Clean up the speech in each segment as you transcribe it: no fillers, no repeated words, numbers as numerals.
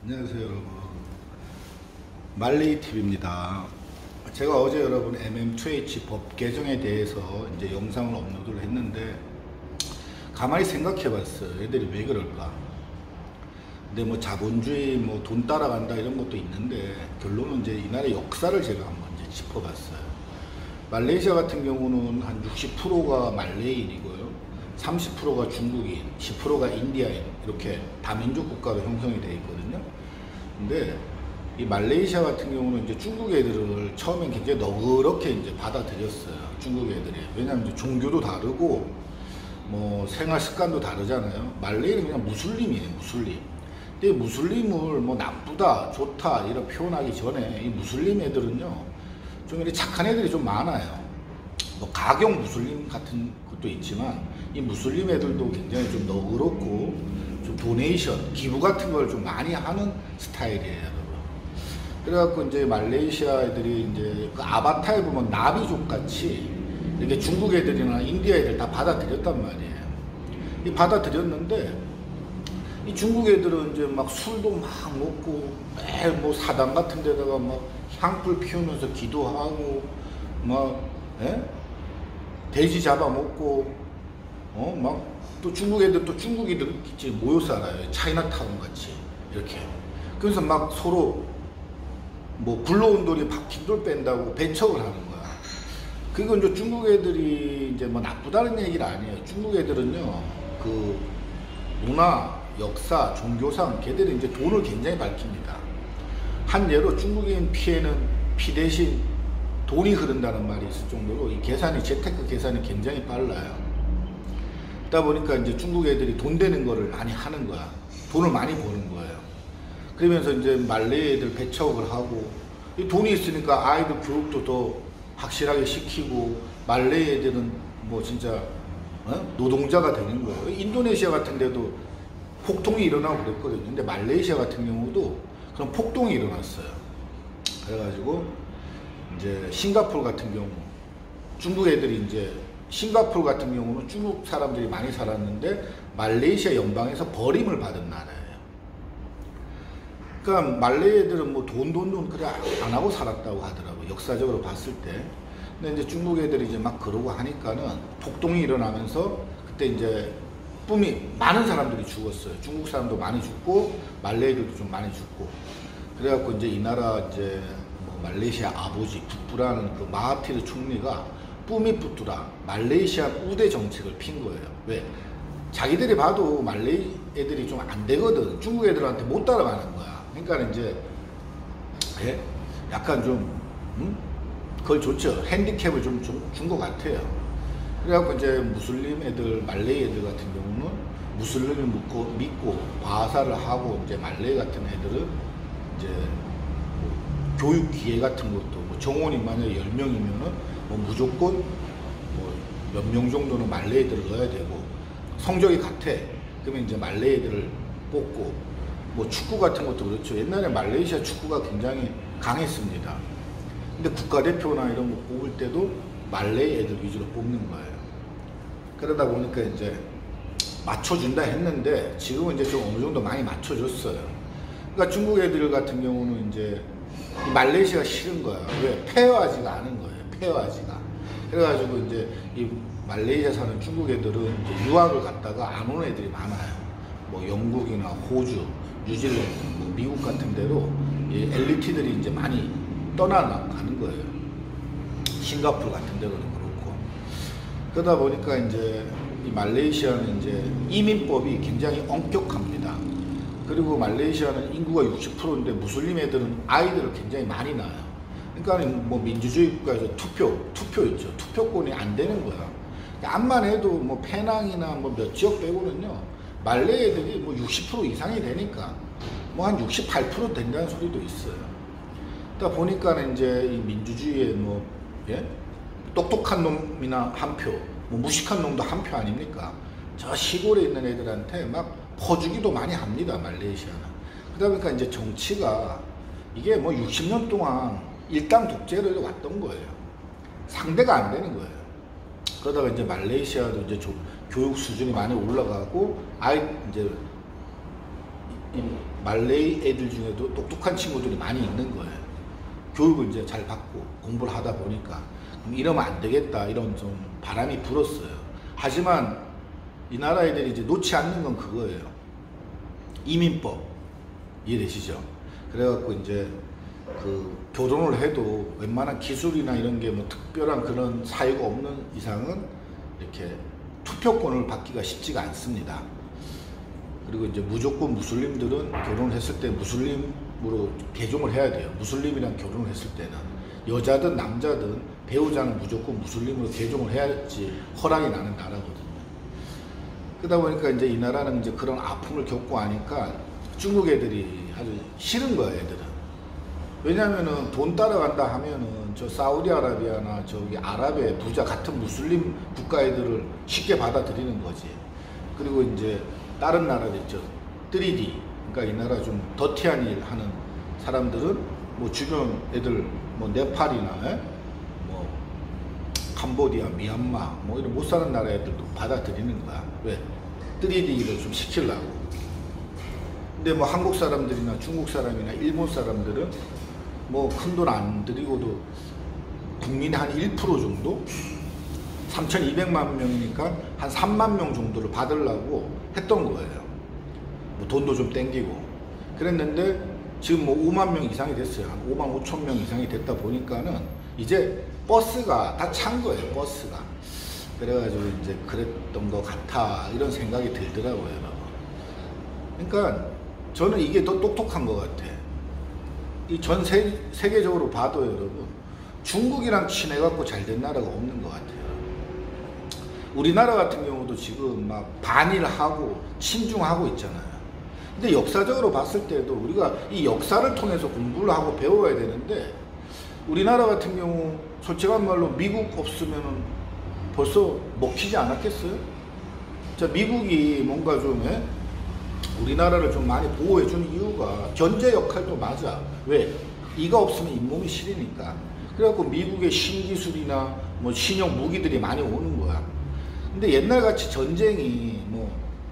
안녕하세요 여러분, 말레이TV입니다. 제가 어제 여러분 MM2H 법 개정에 대해서 이제 영상을 업로드를 했는데 가만히 생각해 봤어요. 애들이 왜 그럴까? 근데 뭐 자본주의 뭐 돈 따라간다 이런 것도 있는데 결론은 이제 이 나라의 역사를 제가 한번 이제 짚어봤어요. 말레이시아 같은 경우는 한 60%가 말레이인이고요, 30%가 중국인, 10%가 인디아인, 이렇게 다민족 국가로 형성이 되어 있거든요. 근데 이 말레이시아 같은 경우는 이제 중국 애들을 처음엔 굉장히 너그럽게 이제 받아들였어요. 중국 애들이. 왜냐하면 이제 종교도 다르고 뭐 생활 습관도 다르잖아요. 말레이는 그냥 무슬림이에요, 무슬림. 근데 무슬림을 뭐 나쁘다, 좋다 이런 표현하기 전에 이 무슬림 애들은요, 좀 이렇게 착한 애들이 좀 많아요. 뭐 가경 무슬림 같은 것도 있지만 이 무슬림 애들도 굉장히 좀 너그럽고 좀 도네이션, 기부 같은 걸 좀 많이 하는 스타일이에요, 여러분. 그래갖고 이제 말레이시아 애들이 이제 그 아바타에 보면 나비족 같이 이렇게 중국 애들이나 인디아 애들 다 받아들였단 말이에요. 이 받아들였는데 이 중국 애들은 이제 막 술도 막 먹고 매일 뭐 사당 같은 데다가 막 향불 피우면서 기도하고 막 돼지 잡아먹고 막 또 중국 애들 또 중국인들끼리 모여 살아요. 차이나타운 같이 이렇게. 그래서 막 서로 뭐 굴러온 돌이 박힌 돌 뺀다고 배척을 하는 거야. 그건 이제 중국 애들이 이제 뭐 나쁘다는 얘기는 아니에요. 중국 애들은요, 그 문화, 역사, 종교상 걔들이 이제 돈을 굉장히 밝힙니다. 한 예로 중국인 피해는 피 대신 돈이 흐른다는 말이 있을 정도로 이 계산이, 재테크 계산이 굉장히 빨라요. 그러다 보니까 이제 중국 애들이 돈 되는 거를 많이 하는 거야. 돈을 많이 버는 거예요. 그러면서 이제 말레이 애들 배척을 하고, 이 돈이 있으니까 아이들 교육도 더 확실하게 시키고, 말레이 애들은 뭐 진짜 노동자가 되는 거예요. 인도네시아 같은 데도 폭동이 일어나고 그랬거든요. 근데 말레이시아 같은 경우도 그런 폭동이 일어났어요. 그래가지고 이제 싱가포르 같은 경우, 중국 애들이 이제 싱가포르 같은 경우는 중국 사람들이 많이 살았는데 말레이시아 연방에서 버림을 받은 나라예요. 그러니까 말레이 애들은 뭐 돈 그래 안 하고 살았다고 하더라고요, 역사적으로 봤을 때. 근데 이제 중국 애들이 이제 막 그러고 하니까는 폭동이 일어나면서 그때 이제 많은 사람들이 죽었어요. 중국 사람도 많이 죽고 말레이 애들도 좀 많이 죽고. 그래갖고 이제 이 나라 이제 뭐 말레이시아 아버지 붓부라는 그 마하티르 총리가 뿌미푸투라 말레이시아 우대 정책을 핀 거예요. 왜? 자기들이 봐도 말레이 애들이 좀 안 되거든. 중국 애들한테 못 따라가는 거야. 그러니까 이제 약간 좀 그걸 좋죠. 핸디캡을 좀 준 것 같아요. 그래갖고 이제 무슬림 애들, 말레이 애들 같은 경우는 무슬림을 믿고 과사를 하고, 이제 말레이 같은 애들은 이제 뭐 교육 기회 같은 것도 뭐 정원이 만약에 10명이면은 뭐 무조건 뭐 몇 명 정도는 말레이 애들을 넣어야 되고, 성적이 같아 그러면 이제 말레이 애들을 뽑고, 뭐 축구 같은 것도 그렇죠. 옛날에 말레이시아 축구가 굉장히 강했습니다. 근데 국가대표나 이런 거 뽑을 때도 말레이 애들 위주로 뽑는 거예요. 그러다 보니까 이제 맞춰준다 했는데 지금은 이제 좀 어느 정도 많이 맞춰줬어요. 그러니까 중국 애들 같은 경우는 이제 이 말레이시아가 싫은 거야. 왜? 페어하지가 않은 거예요. 페어하지가. 그래가지고 이제 이 말레이시아 사는 중국 애들은 이제 유학을 갔다가 안 오는 애들이 많아요. 뭐 영국이나 호주, 뉴질랜드, 뭐 미국 같은 데로 이 엘리트들이 이제 많이 떠나가는 거예요. 싱가포르 같은 데로도 그렇고. 그러다 보니까 이제 이 말레이시아는 이제 이민법이 굉장히 엄격합니다. 그리고 말레이시아는 인구가 60%인데 무슬림 애들은 아이들을 굉장히 많이 낳아요. 그러니까 뭐 민주주의 국가에서 투표 있죠. 투표권이 안 되는 거야. 암만 해도 뭐 페낭이나 뭐 몇 지역 빼고는요, 말레이 애들이 뭐 60% 이상이 되니까 뭐 한 68% 된다는 소리도 있어요. 그러다 보니까 이제 이 민주주의에 뭐 똑똑한 놈이나 한 표, 뭐 무식한 놈도 한 표 아닙니까? 저 시골에 있는 애들한테 막 퍼주기도 많이 합니다, 말레이시아는. 그러다 보니까 이제 정치가 이게 뭐 60년 동안 일당 독재를 왔던 거예요. 상대가 안 되는 거예요. 그러다가 이제 말레이시아도 이제 교육 수준이 많이 올라가고, 이제 말레이 애들 중에도 똑똑한 친구들이 많이 있는 거예요. 교육을 이제 잘 받고 공부를 하다 보니까 이러면 안 되겠다 이런 좀 바람이 불었어요. 하지만 이 나라 애들이 이제 놓지 않는 건 그거예요. 이민법 이해되시죠? 그래갖고 이제 그 결혼을 해도 웬만한 기술이나 이런 게 뭐 특별한 그런 사유가 없는 이상은 이렇게 투표권을 받기가 쉽지가 않습니다. 그리고 이제 무조건 무슬림들은 결혼을 했을 때 무슬림으로 개종을 해야 돼요. 무슬림이랑 결혼을 했을 때는 여자든 남자든 배우자는 무조건 무슬림으로 개종을 해야지 허락이 나는 나라거든요. 그러다 보니까 이제 이 나라는 이제 그런 아픔을 겪고 하니까 중국 애들이 아주 싫은 거야, 애들은. 왜냐면은 돈 따라간다 하면은 저 사우디아라비아나 저기 아랍의 부자 같은 무슬림 국가 애들을 쉽게 받아들이는 거지. 그리고 이제 다른 나라들 있죠. 3D. 그러니까 이 나라 좀 더티한 일 하는 사람들은 뭐 주변 애들 뭐 네팔이나 뭐 캄보디아, 미얀마 뭐 이런 못 사는 나라 애들도 받아들이는 거야. 왜? 3D를 좀 시키려고. 근데 뭐 한국 사람들이나 중국 사람이나 일본 사람들은 뭐 큰 돈 안 들이고도 국민의 한 1% 정도? 3,200만 명이니까 한 3만 명 정도를 받으려고 했던 거예요. 뭐 돈도 좀 땡기고. 그랬는데 지금 뭐 5만 명 이상이 됐어요. 한 5만 5천 명 이상이 됐다 보니까는 이제 버스가 다 찬 거예요, 버스가. 그래가지고 이제 그랬던 것 같아. 이런 생각이 들더라고요, 여러분. 그러니까 저는 이게 더 똑똑한 것 같아. 이 전 세계적으로 봐도 여러분, 중국이랑 친해갖고 잘 된 나라가 없는 것 같아요. 우리나라 같은 경우도 지금 막 반일하고 친중하고 있잖아요. 근데 역사적으로 봤을 때도 우리가 이 역사를 통해서 공부를 하고 배워야 되는데, 우리나라 같은 경우 솔직한 말로 미국 없으면은 벌써 먹히지 않았겠어요? 자, 미국이 뭔가 좀 우리나라를 좀 많이 보호해주는 이유가 견제 역할도 맞아. 왜? 이가 없으면 잇몸이 시리니까. 그래갖고 미국의 신기술이나 뭐 신형 무기들이 많이 오는 거야. 근데 옛날같이 전쟁이 뭐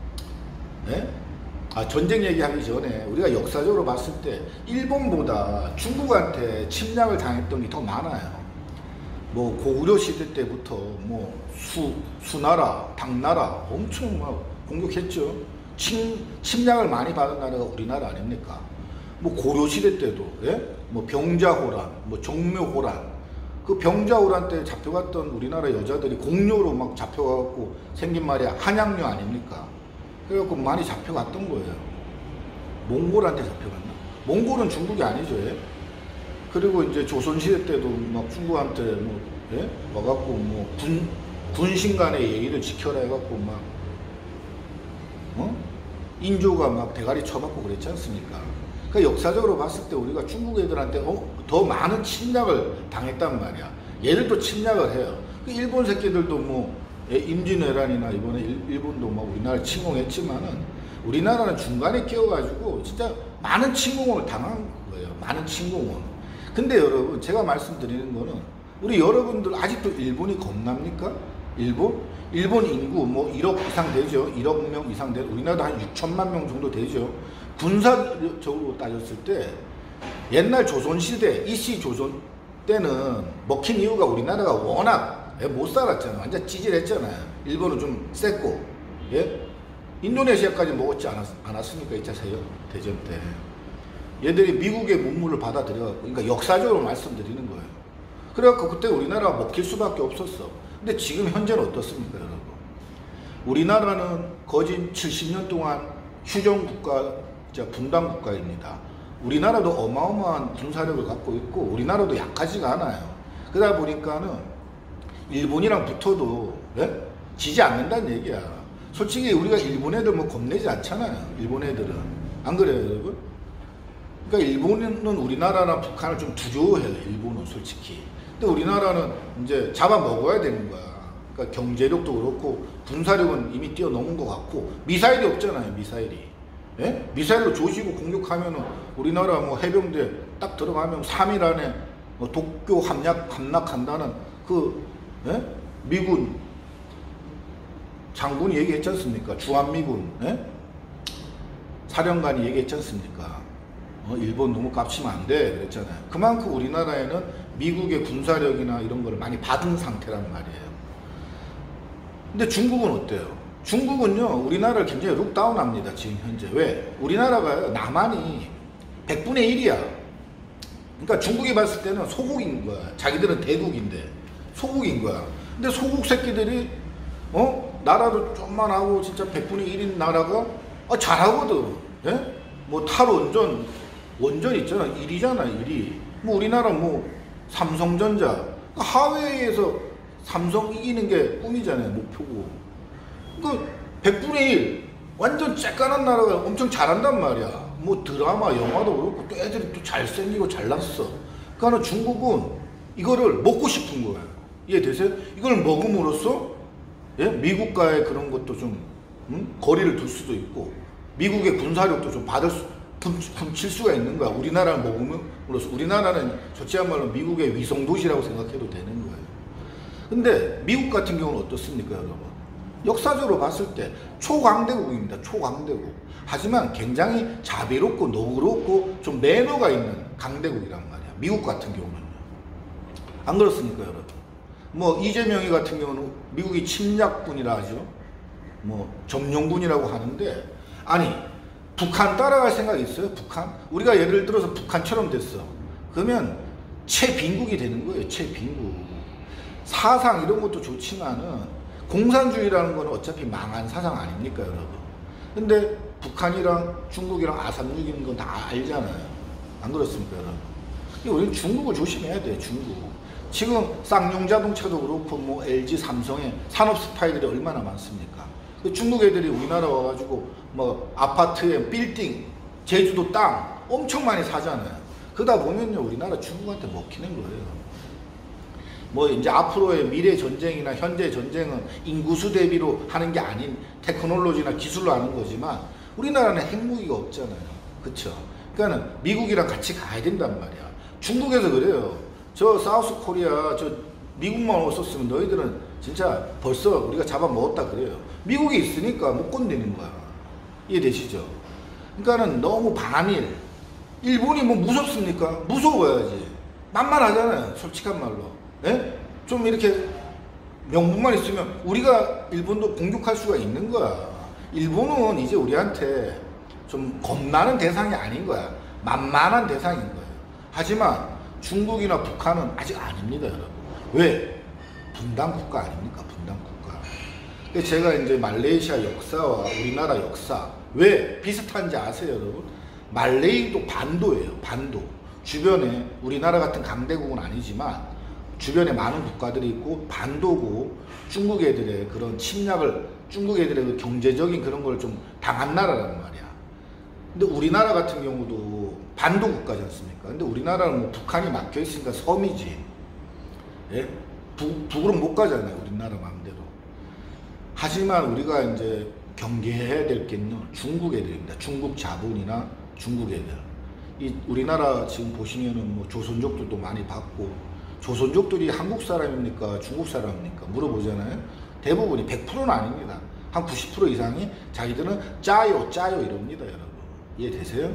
전쟁 얘기하기 전에 우리가 역사적으로 봤을 때 일본보다 중국한테 침략을 당했던 게 더 많아요. 뭐 고구려 시대 때부터 뭐 수나라, 당나라 엄청 막 공격했죠. 침략을 많이 받은 나라가 우리나라 아닙니까? 뭐 고려 시대 때도 뭐 병자호란, 뭐 정묘호란, 그 병자호란 때 잡혀갔던 우리나라 여자들이 공료로 막 잡혀가고 생긴 말이야 한양녀 아닙니까? 그래갖고 많이 잡혀갔던 거예요. 몽골한테 잡혀갔나? 몽골은 중국이 아니죠. 그리고 이제 조선시대 때도 막 중국한테 뭐 와갖고 뭐 군신 간의 예의를 지켜라 해갖고 막 인조가 막 대가리 쳐맞고 그랬지 않습니까? 그러니까 역사적으로 봤을 때 우리가 중국 애들한테 더 많은 침략을 당했단 말이야. 얘들도 침략을 해요. 그 일본 새끼들도 뭐 임진왜란이나 이번에 일본도 막 우리나라 침공했지만은 우리나라는 중간에 끼어가지고 진짜 많은 침공을 당한 거예요. 많은 침공을. 근데 여러분, 제가 말씀드리는 거는 우리 여러분들 아직도 일본이 겁납니까? 일본 인구 뭐 1억 이상 되죠. 1억 명 이상 되죠. 우리나라도 한 6천만 명 정도 되죠. 군사적으로 따졌을 때 옛날 조선시대, 이씨 조선 때는 먹힌 이유가 우리나라가 워낙 못 살았잖아요. 완전 찌질했잖아요. 일본은 좀 셌고, 인도네시아까지 먹었지 않았습니까? 2차 대전 때. 얘들이 미국의 문물을 받아들여갖고, 그러니까 역사적으로 말씀드리는 거예요. 그래갖고 그때 우리나라가 먹힐 수밖에 없었어. 근데 지금 현재는 어떻습니까, 여러분? 우리나라는 거진 70년 동안 휴전국가, 분단국가입니다. 우리나라도 어마어마한 군사력을 갖고 있고, 우리나라도 약하지가 않아요. 그러다 보니까는 일본이랑 붙어도 지지 않는다는 얘기야. 솔직히 우리가 일본 애들 뭐 겁내지 않잖아요. 일본 애들은. 안 그래요, 여러분? 그러니까 일본은 우리나라랑 북한을 좀 두려워해요. 일본은 솔직히. 근데 우리나라는 이제 잡아먹어야 되는 거야. 그러니까 경제력도 그렇고 군사력은 이미 뛰어넘은 것 같고, 미사일이 없잖아요. 미사일이. 미사일로 조지고 공격하면은 우리나라 뭐 해병대 딱 들어가면 3일 안에 뭐 도쿄 함락한다는 그 미군 장군이 얘기했지 않습니까? 주한미군 사령관이 얘기했지 않습니까? 일본 너무 깝치면 안 돼 그랬잖아요. 그만큼 우리나라에는 미국의 군사력이나 이런 걸 많이 받은 상태란 말이에요. 근데 중국은 어때요? 중국은요 우리나라를 굉장히 룩다운합니다 지금 현재. 왜? 우리나라가 남한이 100분의 1이야. 그러니까 중국이 봤을 때는 소국인 거야. 자기들은 대국인데 소국인 거야. 근데 소국 새끼들이 나라도 좀만 하고 진짜 100분의 1인 나라가 잘하거든. 예? 뭐 탈원전 원전 있잖아. 1위잖아 1위. 뭐 우리나라 뭐 삼성전자 하웨이에서 삼성 이기는 게 꿈이잖아요. 목표고. 그 100분의 1 완전 쬐깐한 나라가 엄청 잘한단 말이야. 뭐 드라마 영화도 그렇고 또 애들이 또 잘생기고 잘났어. 그러니까 중국은 이거를 먹고 싶은 거야. 이해되세요? 이걸 먹음으로써 예? 미국과의 그런 것도 좀 거리를 둘 수도 있고 미국의 군사력도 좀 훔칠 수가 있는 거야. 우리나라를 먹음으로써. 우리나라는 좋지한 말로 미국의 위성도시라고 생각해도 되는 거예요. 근데 미국 같은 경우는 어떻습니까 여러분? 역사적으로 봤을 때 초강대국입니다. 초강대국. 하지만 굉장히 자비롭고 너그럽고 좀 매너가 있는 강대국이란 말이야. 미국 같은 경우는요. 안 그렇습니까 여러분? 뭐 이재명이 같은 경우는 미국이 침략군이라 하죠. 뭐 점령군이라고 하는데 아니 북한 따라갈 생각이 있어요? 북한? 우리가 예를 들어서 북한처럼 됐어. 그러면 최빈국이 되는 거예요. 최빈국. 사상 이런 것도 좋지만은 공산주의라는 거는 어차피 망한 사상 아닙니까 여러분? 근데 북한이랑 중국이랑 아삼육인 건 다 알잖아요. 안 그렇습니까 여러분? 우리는 중국을 조심해야 돼요. 중국. 지금 쌍용 자동차도 그렇고 뭐 LG 삼성의 산업 스파이들이 얼마나 많습니까? 중국 애들이 우리나라 와가지고 뭐 아파트에 빌딩, 제주도 땅 엄청 많이 사잖아요. 그러다 보면요 우리나라 중국한테 먹히는 거예요. 뭐 이제 앞으로의 미래 전쟁이나 현재 전쟁은 인구수 대비로 하는 게 아닌 테크놀로지나 기술로 하는 거지만 우리나라는 핵무기가 없잖아요. 그쵸? 그러니까는 미국이랑 같이 가야 된단 말이야. 중국에서 그래요. 저 사우스 코리아 저 미국만 없었으면 너희들은 진짜 벌써 우리가 잡아먹었다 그래요. 미국이 있으니까 못 건드리는 거야. 이해되시죠? 그러니까는 너무 반일. 일본이 뭐 무섭습니까? 무서워야지. 만만하잖아요. 솔직한 말로. 예? 좀 이렇게 명분만 있으면 우리가 일본도 공격할 수가 있는 거야. 일본은 이제 우리한테 좀 겁나는 대상이 아닌 거야. 만만한 대상인 거예요. 하지만 중국이나 북한은 아직 아닙니다, 여러분. 왜? 분단 국가 아닙니까? 분단 국가. 제가 이제 말레이시아 역사와 우리나라 역사 왜 비슷한지 아세요, 여러분? 말레이도 반도예요, 반도. 주변에 우리나라 같은 강대국은 아니지만 주변에 많은 국가들이 있고 반도고 중국 애들의 그런 침략을 중국 애들의 그 경제적인 그런 걸 좀 당한 나라란 말이야. 근데 우리나라 같은 경우도 반도 국가지 않습니까? 근데 우리나라는 뭐 북한이 막혀 있으니까 섬이지. 예? 북으로 못 가잖아요. 우리나라 마음대로. 하지만 우리가 이제 경계해야 될 게는 중국 애들입니다. 중국 자본이나 중국 애들. 이 우리나라 지금 보시면은 뭐 조선족들도 많이 받고 조선족들이 한국 사람입니까? 중국 사람입니까? 물어보잖아요. 대부분이 100%는 아닙니다. 한 90% 이상이 자기들은 짜요, 짜요 이럽니다, 여러분. 이해되세요?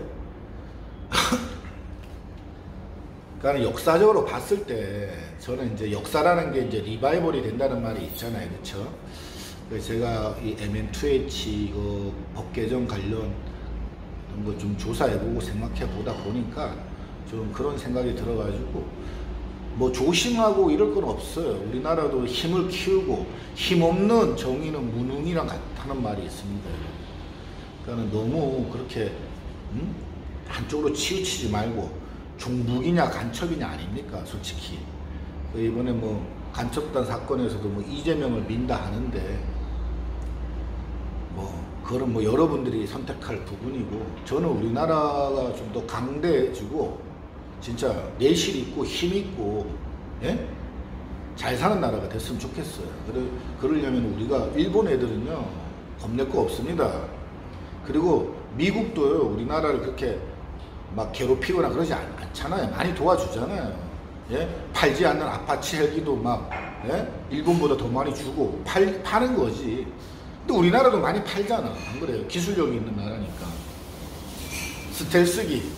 그러니까 역사적으로 봤을 때 저는 이제 역사라는 게 이제 리바이벌이 된다는 말이 있잖아요, 그렇죠? 그래서 제가 이 MN2H 이거 법 개정 관련 거 좀 조사해보고 생각해보다 보니까 좀 그런 생각이 들어가지고 뭐 조심하고 이럴 건 없어요. 우리나라도 힘을 키우고 힘없는 정의는 무능이랑 같다는 말이 있습니다. 그러니까 너무 그렇게 한쪽으로 치우치지 말고 종북이냐 간첩이냐 아닙니까? 솔직히 이번에 뭐 간첩단 사건에서도 뭐 이재명을 민다 하는데 뭐 그거는 뭐 여러분들이 선택할 부분이고 저는 우리나라가 좀 더 강대해지고 진짜 내실 있고 힘 있고 예? 잘 사는 나라가 됐으면 좋겠어요. 그러려면 우리가 일본 애들은요 겁낼 거 없습니다. 그리고 미국도요 우리나라를 그렇게 막 괴롭히거나 그러지 않잖아요. 많이 도와주잖아요. 예? 팔지 않는 아파치 헬기도 막 예? 일본보다 더 많이 주고 파는 거지. 근데 우리나라도 많이 팔잖아. 안 그래요? 기술력이 있는 나라니까. 스텔스기.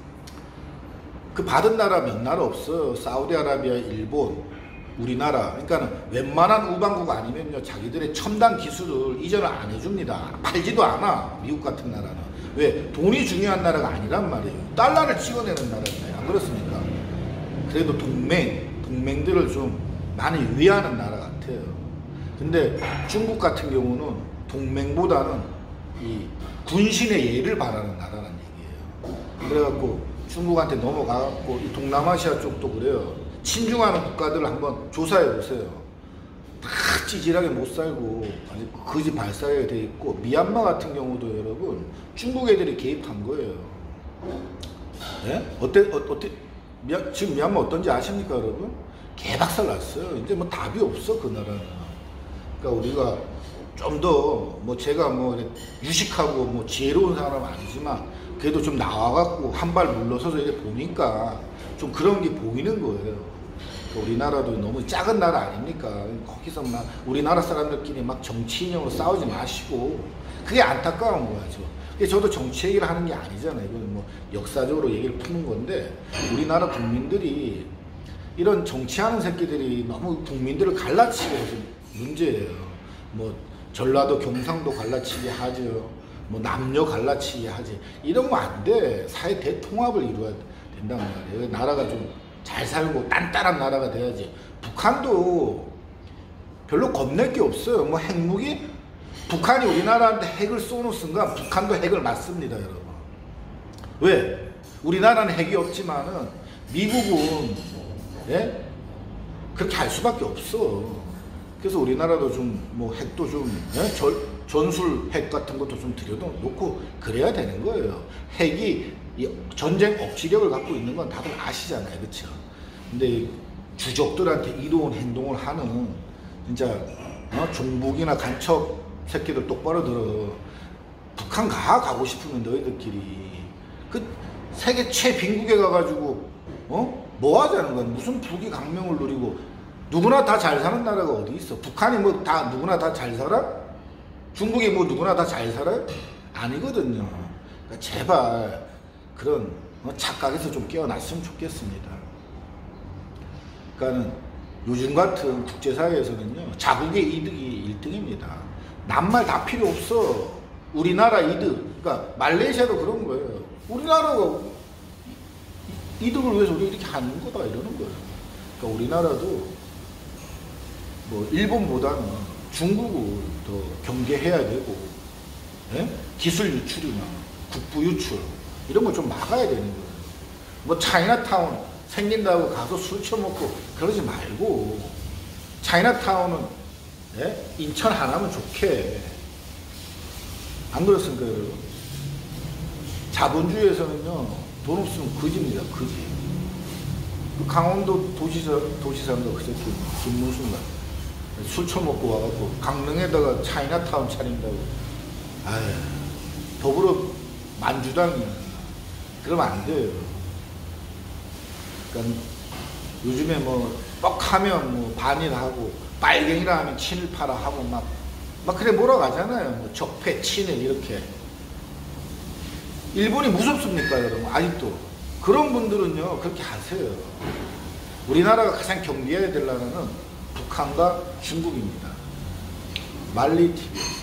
그 받은 나라 몇 나라 없어. 사우디아라비아, 일본, 우리나라. 그러니까 웬만한 우방국 아니면요, 자기들의 첨단 기술을 이전을 안 해줍니다. 팔지도 않아. 미국 같은 나라는. 왜? 돈이 중요한 나라가 아니란 말이에요. 달러를 찍어내는 나라잖아요. 안 그렇습니까? 그래도 동맹들을 좀 많이 위하는 나라 같아요. 근데 중국 같은 경우는 동맹보다는 이 군신의 예를 바라는 나라라는 얘기예요. 그래갖고 중국한테 넘어가갖고 이 동남아시아 쪽도 그래요. 친중하는 국가들을 한번 조사해 보세요. 다 찌질하게 못 살고 아주 거지 발사하게 돼 있고, 미얀마 같은 경우도 여러분 중국 애들이 개입한 거예요. 예? 지금 미얀마 어떤지 아십니까 여러분? 개박살 났어요. 이제 뭐 답이 없어 그 나라는. 그러니까 우리가 좀 더 뭐 제가 뭐 유식하고 뭐 지혜로운 사람은 아니지만 그래도 좀 나와갖고 한 발 물러서서 이제 보니까 좀 그런 게 보이는 거예요. 우리나라도 너무 작은 나라 아닙니까? 거기서 막 우리나라 사람들끼리 막 정치 인형으로 싸우지 마시고, 그게 안타까운 거죠. 저도 정치 얘기를 하는 게 아니잖아요. 이건 뭐 역사적으로 얘기를 푸는 건데, 우리나라 국민들이 이런 정치하는 새끼들이 너무 국민들을 갈라치게 해서 문제예요. 뭐 전라도 경상도 갈라치게 하죠. 뭐 남녀 갈라치게 하지. 이런 거 안 돼. 사회 대통합을 이루어야 된단 말이에요. 나라가 좀 잘 살고 단단한 나라가 돼야지. 북한도 별로 겁낼 게 없어요. 뭐 핵무기? 북한이 우리나라한테 핵을 쏘는 순간 북한도 핵을 맞습니다, 여러분. 왜? 우리나라는 핵이 없지만은 미국은, 예? 그렇게 할 수밖에 없어. 그래서 우리나라도 좀 뭐 핵도 좀, 예? 전술 핵 같은 것도 좀 들여놓고 그래야 되는 거예요. 핵이 이 전쟁 억지력을 갖고 있는 건 다들 아시잖아요. 그렇죠? 근데 주적들한테 이로운 행동을 하는 진짜 종북이나 간첩 새끼들 똑바로 들어. 북한 가고 싶으면 너희들끼리 그 세계 최빈국에 가가지고 뭐 하자는 거야? 무슨 북이 강명을 누리고. 누구나 다 잘 사는 나라가 어디 있어? 북한이 뭐 다 누구나 다 잘 살아? 중국이 뭐 누구나 다 잘 살아요? 아니거든요. 그러니까 제발 그런 착각에서 좀 깨어났으면 좋겠습니다. 그러니까는 요즘 같은 국제사회에서는요, 자국의 이득이 1등입니다. 남말 다 필요 없어. 우리나라 이득. 그러니까 말레이시아도 그런 거예요. 우리나라가 이득을 위해서 우리가 이렇게 하는 거다 이러는 거예요. 그러니까 우리나라도 뭐 일본보다는 중국을 더 경계해야 되고, 예? 기술 유출이나 국부 유출 이런 거 좀 막아야 되는 거예요. 뭐 차이나타운 생긴다고 가서 술 처먹고 그러지 말고, 차이나타운은, 예? 인천 하나면 좋게. 안 그렇습니까 여러분? 자본주의에서는요, 돈 없으면 거지입니다. 거지. 그 강원도 도시사람도 그 새끼 김문수가 술 처먹고 와갖고 강릉에다가 차이나타운 차린다고. 아유, 더불어 만주당이야. 그러면 안 돼요. 그러니까 요즘에 뭐 뻑하면 뭐 반일하고 빨갱이라 하면 친일파라 하고 막 그래 몰아가잖아요. 뭐 적폐 친일 이렇게. 일본이 무섭습니까 여러분? 아직도 그런 분들은요 그렇게 하세요. 우리나라가 가장 경계해야 될 나라는 북한과 중국입니다. 말리 TV.